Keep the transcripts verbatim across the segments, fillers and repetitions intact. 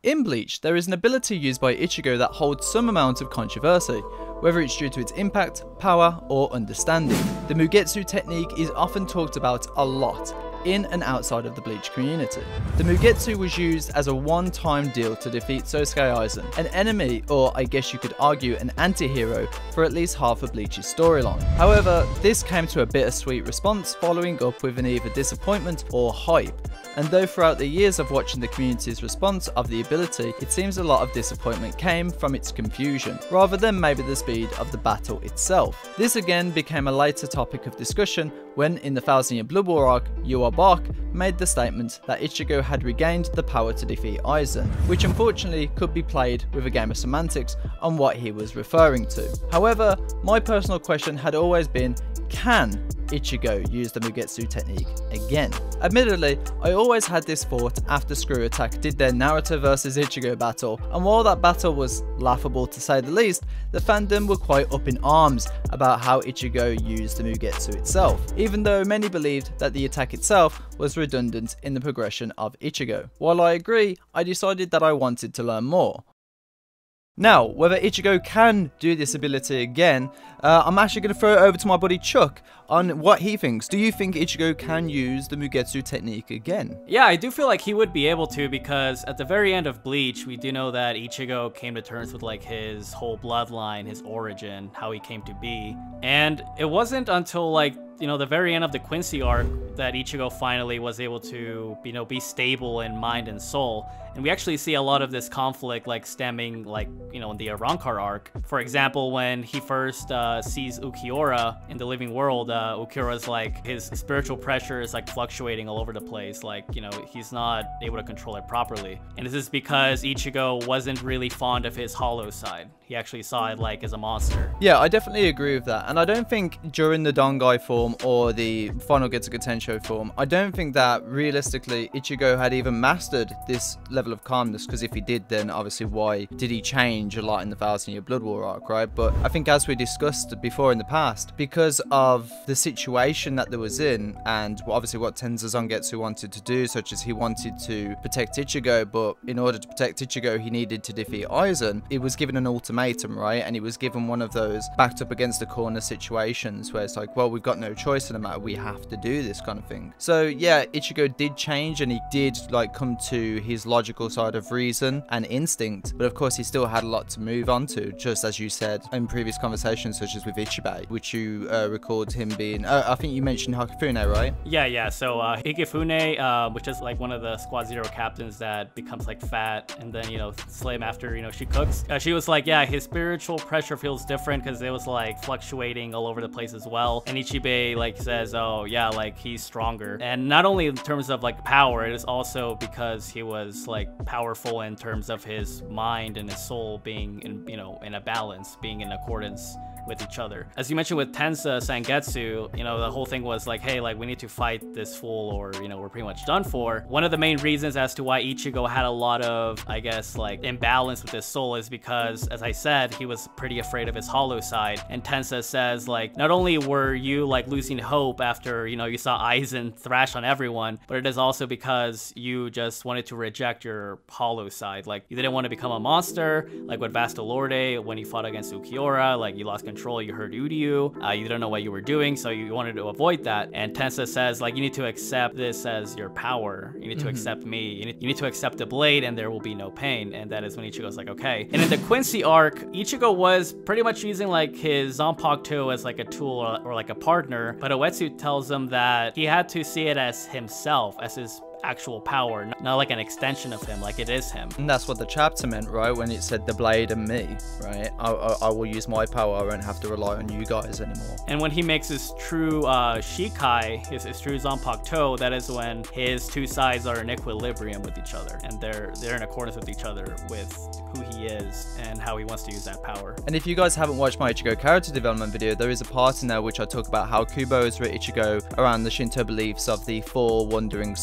In Bleach, there is an ability used by Ichigo that holds some amount of controversy, whether it's due to its impact, power, or understanding. The Mugetsu technique is often talked about a lot, in and outside of the Bleach community. The Mugetsu was used as a one-time deal to defeat Sosuke Aizen, an enemy, or I guess you could argue an anti-hero, for at least half of Bleach's storyline. However, this came to a bittersweet response following up with an either disappointment or hype. And though throughout the years of watching the community's response of the ability, it seems a lot of disappointment came from its confusion, rather than maybe the speed of the battle itself. This again became a later topic of discussion when, in the Thousand Year Blood War arc, Yua Bak made the statement that Ichigo had regained the power to defeat Aizen, which unfortunately could be played with a game of semantics on what he was referring to. However, my personal question had always been, can Ichigo use the Mugetsu technique again? Admittedly, I always had this thought after Screw Attack did their Naruto versus Ichigo battle, and while that battle was laughable to say the least, the fandom were quite up in arms about how Ichigo used the Mugetsu itself, even though many believed that the attack itself was redundant in the progression of Ichigo. While I agree, I decided that I wanted to learn more. Now, whether Ichigo can do this ability again, uh, I'm actually going to throw it over to my buddy Chuck on what he thinks. Do you think Ichigo can use the Mugetsu technique again? Yeah, I do feel like he would be able to, because at the very end of Bleach, we do know that Ichigo came to terms with like his whole bloodline, his origin, how he came to be. And it wasn't until like, you know, the very end of the Quincy arc that Ichigo finally was able to, you know, be stable in mind and soul. And we actually see a lot of this conflict like stemming like, you know, in the Arrancar arc. For example, when he first uh, sees Ulquiorra in the living world, uh, Ulquiorra's like, his spiritual pressure is like fluctuating all over the place. Like, you know, he's not able to control it properly. And this is because Ichigo wasn't really fond of his hollow side. He actually saw it like as a monster. Yeah, I definitely agree with that. And I don't think during the Dangai form or the final Getsuga Tensho form, I don't think that realistically Ichigo had even mastered this level of calmness, because if he did, then obviously why did he change a lot in the Thousand Year Blood War arc, right? But I think, as we discussed before in the past, because of the situation that there was in, and obviously what Tenza Zangetsu wanted to do, such as he wanted to protect Ichigo, but in order to protect Ichigo he needed to defeat Aizen, it was given an ultimatum, right? And he was given one of those backed up against the corner situations where it's like, well, we've got no choice in the matter, we have to do this kind of thing. So yeah, Ichigo did change, and he did like come to his logical side of reason and instinct, but of course he still had a lot to move on to, just as you said in previous conversations, such as with Ichibei, which you uh, recalled him being, uh, I think you mentioned Hakifune, right? Yeah, yeah, so uh, Hikifune, uh, which is like one of the Squad Zero captains that becomes like fat and then, you know, slay him after, you know, she cooks. Uh, she was like, yeah, his spiritual pressure feels different because it was like fluctuating all over the place as well. And Ichibei like says, oh yeah, like he's stronger. And not only in terms of like power, it is also because he was like powerful in terms of his mind and his soul being in, you know, in a balance, being in accordance with each other. As you mentioned with Tenza Zangetsu, you know, the whole thing was like, hey, like we need to fight this fool or, you know, we're pretty much done for. One of the main reasons as to why Ichigo had a lot of, I guess, like imbalance with his soul is because, as I said, he was pretty afraid of his hollow side. And Tenza says, like, not only were you like losing hope after, you know, you saw Aizen thrash on everyone, but it is also because you just wanted to reject your hollow side. Like, you didn't want to become a monster, like with Vastalorde when he fought against Ulquiorra, like you lost control, you hurt Uryu, uh, you don't know what you were doing, so you wanted to avoid that. And Tenza says, like, you need to accept this as your power. You need to mm-hmm. accept me. You need, you need to accept the blade and there will be no pain. And that is when Ichigo's like, okay. And in the Quincy arc, Ichigo was pretty much using like his Zanpakuto as like a tool or, or like a partner, but Uetsu tells him that he had to see it as himself, as his actual power, not like an extension of him, like it is him. And that's what the chapter meant, right? When it said the blade and me, right? I, I, I will use my power, I won't have to rely on you guys anymore. And when he makes his true uh, Shikai, his, his true Zanpakuto, that is when his two sides are in equilibrium with each other, and they're they're in accordance with each other with who he is and how he wants to use that power. And if you guys haven't watched my Ichigo character development video, there is a part in there which I talk about how Kubo has written Ichigo around the Shinto beliefs of the four wandering souls.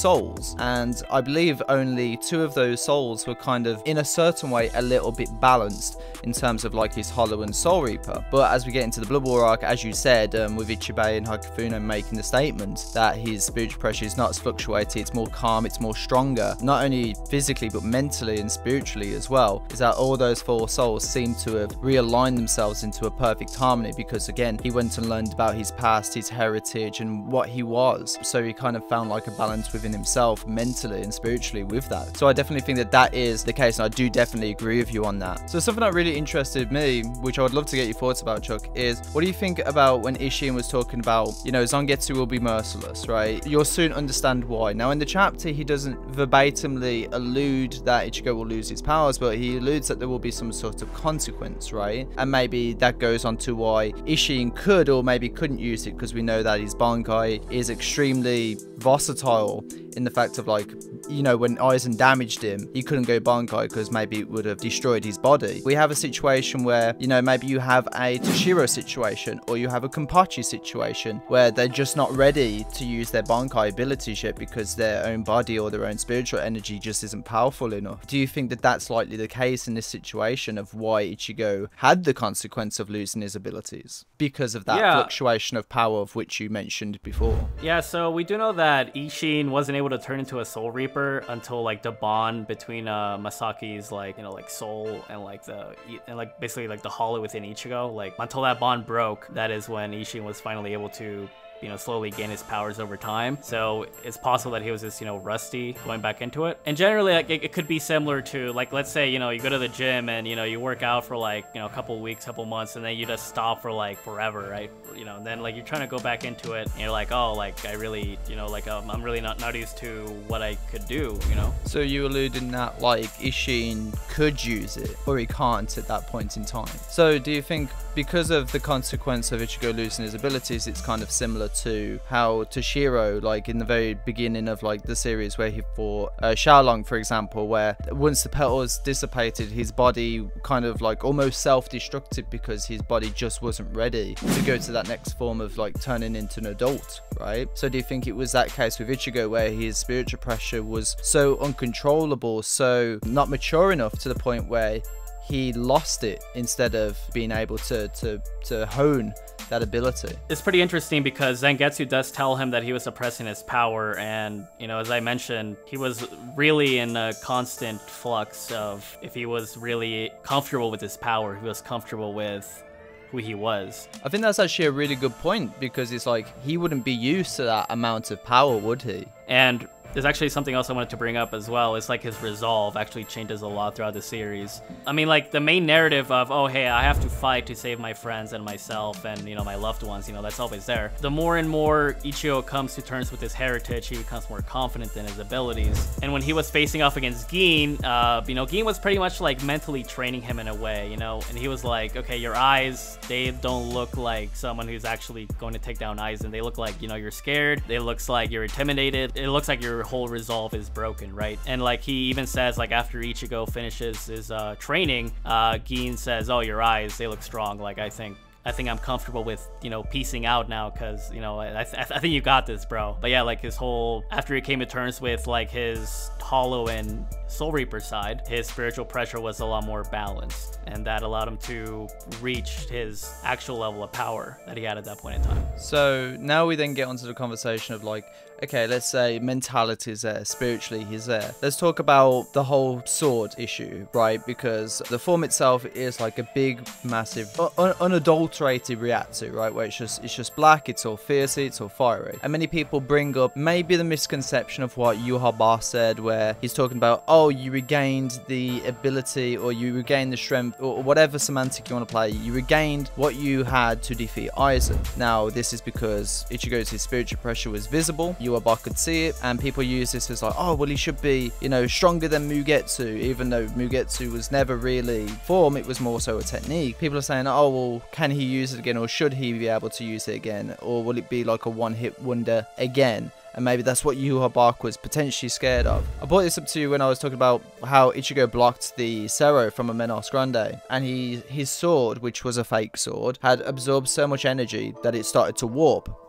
souls, and I believe only two of those souls were kind of in a certain way a little bit balanced in terms of like his Hollow and Soul Reaper. But as we get into the Blood War arc, as you said, um, with Ichibei and Hakifune making the statement that his spiritual pressure is not as fluctuating, it's more calm, it's more stronger, not only physically but mentally and spiritually as well, is that all those four souls seem to have realigned themselves into a perfect harmony, because again, he went and learned about his past, his heritage, and what he was. So he kind of found like a balance within himself mentally and spiritually with that. So I definitely think that that is the case, and I do definitely agree with you on that. So something that really interested me, which I would love to get your thoughts about, Chuck, is what do you think about when Isshin was talking about, you know, Zangetsu will be merciless, right? You'll soon understand why. Now in the chapter, he doesn't verbatimly allude that Ichigo will lose his powers, but he alludes that there will be some sort of consequence, right? And maybe that goes on to why Isshin could or maybe couldn't use it, because we know that his Bankai is extremely versatile in the fact of like, you know, when Aizen damaged him, he couldn't go Bankai because maybe it would have destroyed his body. We have a situation where, you know, maybe you have a Toshiro situation or you have a Kenpachi situation where they're just not ready to use their Bankai abilities yet because their own body or their own spiritual energy just isn't powerful enough. Do you think that that's likely the case in this situation of why Ichigo had the consequence of losing his abilities? Because of that yeah. fluctuation of power of which you mentioned before. Yeah, so we do know that Isshin wasn't able to turn into a Soul Reaper until like the bond between uh, Masaki's like, you know, like soul and like the, and like basically like the hollow within Ichigo. Like until that bond broke, that is when Isshin was finally able to, you know, slowly gain his powers over time. So it's possible that he was just, you know, rusty going back into it. And generally, like, it, it could be similar to, like, let's say, you know, you go to the gym and, you know, you work out for, like, you know, a couple weeks, couple months, and then you just stop for, like, forever, right? You know, and then, like, you're trying to go back into it, and you're like, oh, like, I really, you know, like, um, I'm really not, not used to what I could do, you know? So you alluding that, like, Isshin could use it, or he can't at that point in time. So do you think because of the consequence of Ichigo losing his abilities, it's kind of similar to how Toshiro, like in the very beginning of like the series where he fought uh, Xiaolong, for example, where once the petals dissipated, his body kind of like almost self-destructed because his body just wasn't ready to go to that next form of like turning into an adult, right? So do you think it was that case with Ichigo where his spiritual pressure was so uncontrollable, so not mature enough to the point where he lost it instead of being able to to to hone that ability? It's pretty interesting because Zangetsu does tell him that he was suppressing his power, and you know, as I mentioned, he was really in a constant flux of if he was really comfortable with his power, he was comfortable with who he was. I think that's actually a really good point, because it's like he wouldn't be used to that amount of power, would he? And there's actually something else I wanted to bring up as well. It's like his resolve actually changes a lot throughout the series. I mean, like the main narrative of, oh, hey, I have to fight to save my friends and myself and, you know, my loved ones, you know, that's always there. The more and more Ichigo comes to terms with his heritage, he becomes more confident in his abilities. And when he was facing off against Gin, uh, you know, Gin was pretty much like mentally training him in a way, you know, and he was like, okay, your eyes, they don't look like someone who's actually going to take down Aizen. They look like, you know, you're scared. It looks like you're intimidated. It looks like you're whole resolve is broken, right? And like he even says, like after Ichigo finishes his uh training, uh Gin says, oh, your eyes, they look strong. Like I think I think I'm comfortable with, you know, piecing out now, because, you know, I, th I think you got this, bro. But yeah, like his whole, after he came to terms with like his Hollow and Soul Reaper side, his spiritual pressure was a lot more balanced, and that allowed him to reach his actual level of power that he had at that point in time. So now we then get onto the conversation of like, okay, let's say mentality is there, spiritually he's there. Let's talk about the whole sword issue, right? Because the form itself is like a big, massive, un unadulterated Reiatsu, right? Where it's just it's just black, it's all fiercey, it's all fiery. And many people bring up maybe the misconception of what Yhwach said, where he's talking about, oh, you regained the ability, or you regained the strength, or whatever semantic you want to play, you regained what you had to defeat Aizen. Now, this is because Ichigo's his spiritual pressure was visible. Yhwach could see it, and people use this as like, oh, well, he should be, you know, stronger than Mugetsu, even though Mugetsu was never really form, it was more so a technique. People are saying, oh, well, can he use it again, or should he be able to use it again, or will it be like a one-hit wonder again? And maybe that's what Yhwach was potentially scared of. I brought this up to you when I was talking about how Ichigo blocked the Sero from a Menos Grande, and he his sword, which was a fake sword, had absorbed so much energy that it started to warp.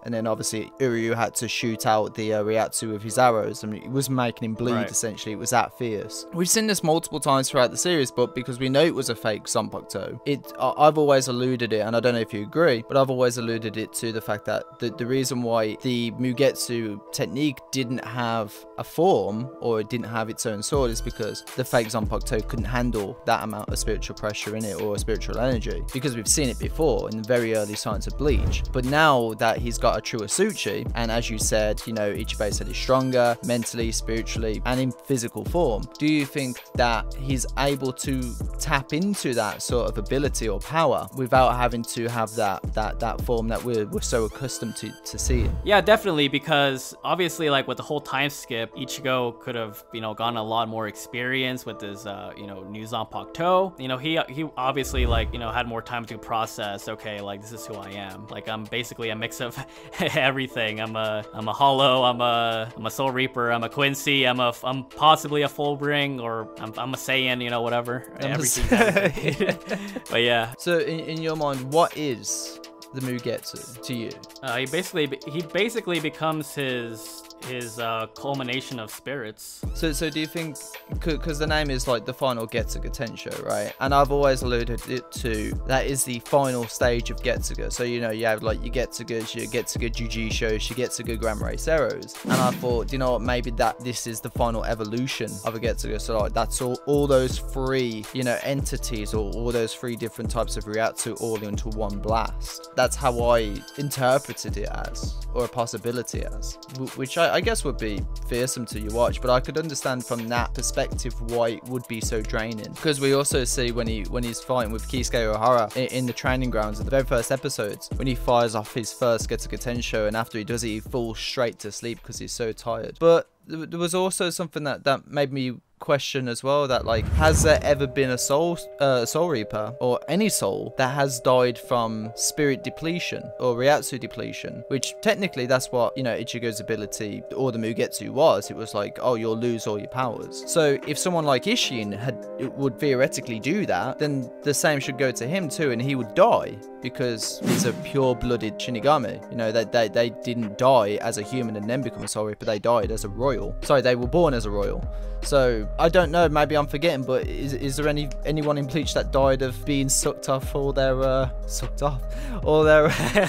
and then obviously Uryu had to shoot out the uh, Ryatsu with his arrows. I mean, it was making him bleed, right. essentially. It was that fierce. We've seen this multiple times throughout the series, but because we know it was a fake Zanpakuto, it, uh, I've always alluded it, and I don't know if you agree, but I've always alluded it to the fact that the, the reason why the Mugetsu technique didn't have a form, or it didn't have its own sword, is because the fake Zanpakuto couldn't handle that amount of spiritual pressure in it, or spiritual energy, because we've seen it before in the very early signs of Bleach. But now that he's got a true Asuchi, and as you said, you know, Ichibei said he's stronger mentally, spiritually, and in physical form, do you think that he's able to tap into that sort of ability or power without having to have that that that form that we're, we're so accustomed to to seeing? Yeah, definitely, because obviously, like with the whole time skip, Ichigo could have, you know, gotten a lot more experience with his, uh, you know, new Zanpakuto. You know, he he obviously, like, you know, had more time to process. Okay, like, this is who I am. Like, I'm basically a mix of everything. I'm a I'm a Hollow. I'm a I'm a Soul Reaper. I'm a Quincy. I'm a I'm possibly a Fullbring, or I'm I'm a Saiyan. You know, whatever. I'm Everything. But yeah. So in in your mind, what is the Mugetsu to you? Uh, he basically he basically becomes his his uh, culmination of spirits. So so do you think, because the name is like the final Getsuga Tensho, right? And I've always alluded it to, that is the final stage of Getsuga. So, you know, you have like your Getsugas, your Getsuga Jujishos, your Getsuga Grammar Seros. And I thought, you know what, maybe that this is the final evolution of a Getsuga. So like that's all, all those three, you know, entities, or all those three different types of Ryatsu all into one blast. That's how I interpreted it as, or a possibility as, which I, I guess would be fearsome to you watch, but I could understand from that perspective why it would be so draining. Because we also see when he when he's fighting with Kisuke Ohara in, in the training grounds of the very first episodes, when he fires off his first Getsuga Tensho, and after he does it, he falls straight to sleep because he's so tired. But there was also something that that made me question as well, that like, has there ever been a soul uh, soul reaper, or any soul, that has died from spirit depletion or Ryatsu depletion, which technically that's what, you know, Ichigo's ability, or the Mugetsu, was. It was like, oh, you'll lose all your powers. So if someone like Isshin had would theoretically do that, then the same should go to him too, and he would die, because he's a pure-blooded Shinigami. You know, they, they, they didn't die as a human and then become a soul reaper, they died as a royal. Sorry, they were born as a royal. So I don't know, maybe I'm forgetting, but is, is there any anyone in Bleach that died of being sucked off all their uh sucked off all their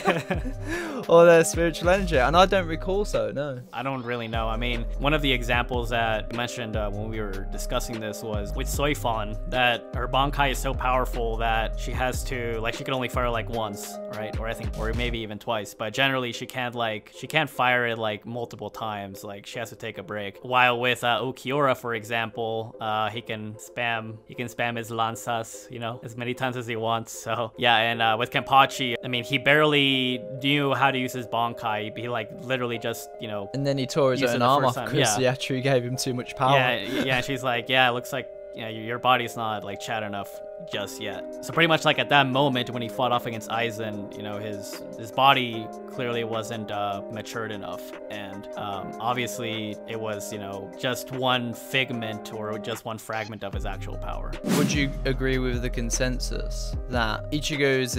all their spiritual energy? And I don't recall, so no. I don't really know. I mean, one of the examples that you mentioned uh, when we were discussing this was with Soifon, that her Bankai is so powerful that she has to, like, she can only fire like once, right? Or I think, or maybe even twice, but generally she can't like she can't fire it like multiple times. Like, she has to take a break. While with uh, Ukiura, for example, uh, he can spam he can spam his lanzas, you know, as many times as he wants. So yeah, and uh, with Kenpachi, I mean, he barely knew how to use his Bankai. He like literally just, you know, and then he tore his own arm off because yeah. Yatru gave him too much power. Yeah, yeah. She's like, yeah, it looks like, yeah, your body's not like chat enough just yet. So pretty much like at that moment when he fought off against Aizen, you know, his his body clearly wasn't uh, matured enough, and um, obviously it was, you know, just one figment or just one fragment of his actual power. Would you agree with the consensus that Ichigo's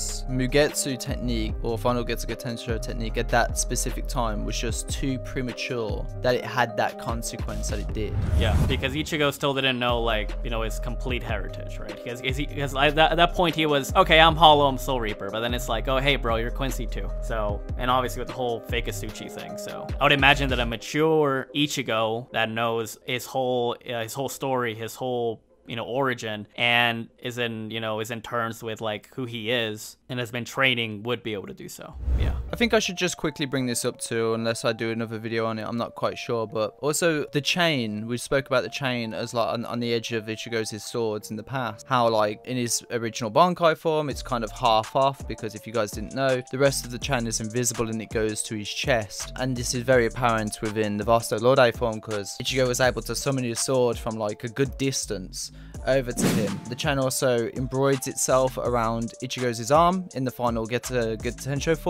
Mugetsu technique, or Final Getsuga Tensho technique, at that specific time was just too premature, that it had that consequence that it did? Yeah, because Ichigo still didn't know, like, you know, his complete heritage, right? Because, because at that, at that point he was, okay, I'm Hollow, I'm Soul Reaper, but then it's like, oh, hey, bro, you're Quincy too. So, and obviously with the whole fake Asuchi thing. So I would imagine that a mature Ichigo that knows his whole, uh, his whole story, his whole, you know, origin, and is in, you know, is in terms with like who he is and has been training, would be able to do so. Yeah. I think I should just quickly bring this up too, unless I do another video on it, I'm not quite sure. But also the chain, we spoke about the chain as like on, on the edge of Ichigo's his swords in the past, how like in his original Bankai form it's kind of half off, because if you guys didn't know, the rest of the chain is invisible and it goes to his chest, and this is very apparent within the Vasto Lorde form, because Ichigo was able to summon his sword from like a good distance over to him. The chain also embroids itself around Ichigo's arm in the final Getsuga Tensho form, which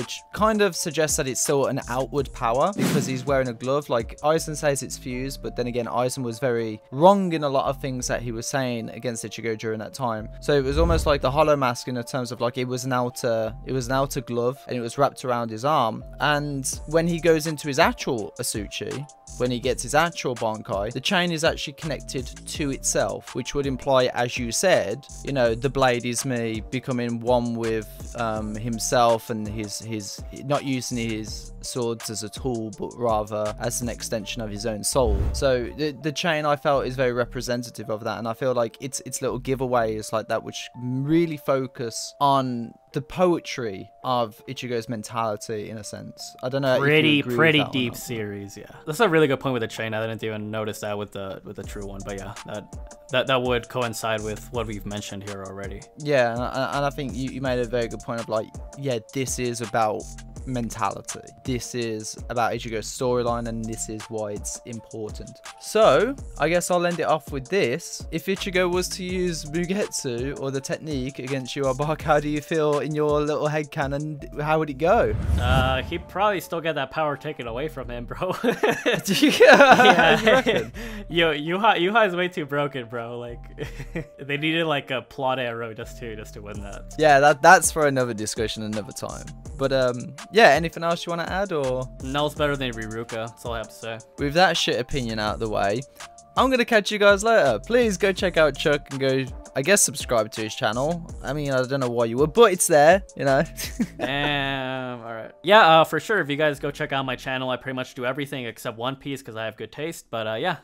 which kind of suggests that it's still an outward power because he's wearing a glove. Like Aizen says it's fused, but then again, Aizen was very wrong in a lot of things that he was saying against Ichigo during that time. So it was almost like the hollow mask in the terms of like it was an outer, it was an outer glove and it was wrapped around his arm. And when he goes into his actual Asuchi, when he gets his actual Bankai, the chain is actually connected to itself, which would imply, as you said, you know, the blade is me becoming one with um, himself and his, his, not using his swords as a tool, but rather as an extension of his own soul. So the, the chain I felt is very representative of that. And I feel like its, its little giveaways like that, which really focus on the poetry of Ichigo's mentality in a sense. I don't know. Pretty, if you agree pretty with that deep series, yeah. That's a really good point with the chain. I didn't even notice that with the with the true one, but yeah, that that that would coincide with what we've mentioned here already. Yeah, and I, and I think you, you made a very good point of like, yeah, this is about mentality. This is about Ichigo's storyline, and this is why it's important. So I guess I'll end it off with this. If Ichigo was to use Mugetsu or the technique against Yubaba, how do you feel in your little head canon? How would it go? Uh, he'd probably still get that power taken away from him, bro. yeah, yeah. You reckon? Yo, Yuha, Yuha is way too broken, bro. Like, they needed like a plot arrow just to just to win that. Yeah, that that's for another discussion another time. But um, yeah, anything else you want to add, or? Null's better than Riruka. That's all I have to say. With that shit opinion out of the way, I'm gonna catch you guys later. Please go check out Chuck and go, I guess, subscribe to his channel. I mean, I don't know why you would, but it's there, you know. Damn. All right. Yeah, uh, for sure. If you guys go check out my channel, I pretty much do everything except One Piece because I have good taste. But uh, yeah.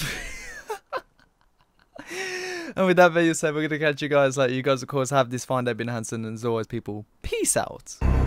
And with that being said, we're gonna catch you guys later. You guys, of course, have this fine day, been Hansen, and as always, people, peace out.